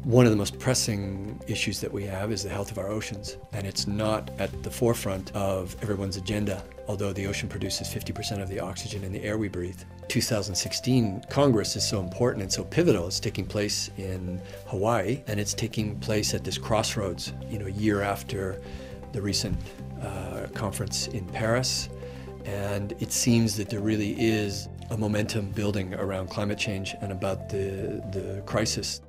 One of the most pressing issues that we have is the health of our oceans, and it's not at the forefront of everyone's agenda, although the ocean produces 50% of the oxygen in the air we breathe. 2016 Congress is so important and so pivotal. It's taking place in Hawaii, and it's taking place at this crossroads, a year after the recent conference in Paris. And it seems that there really is a momentum building around climate change and about the crisis.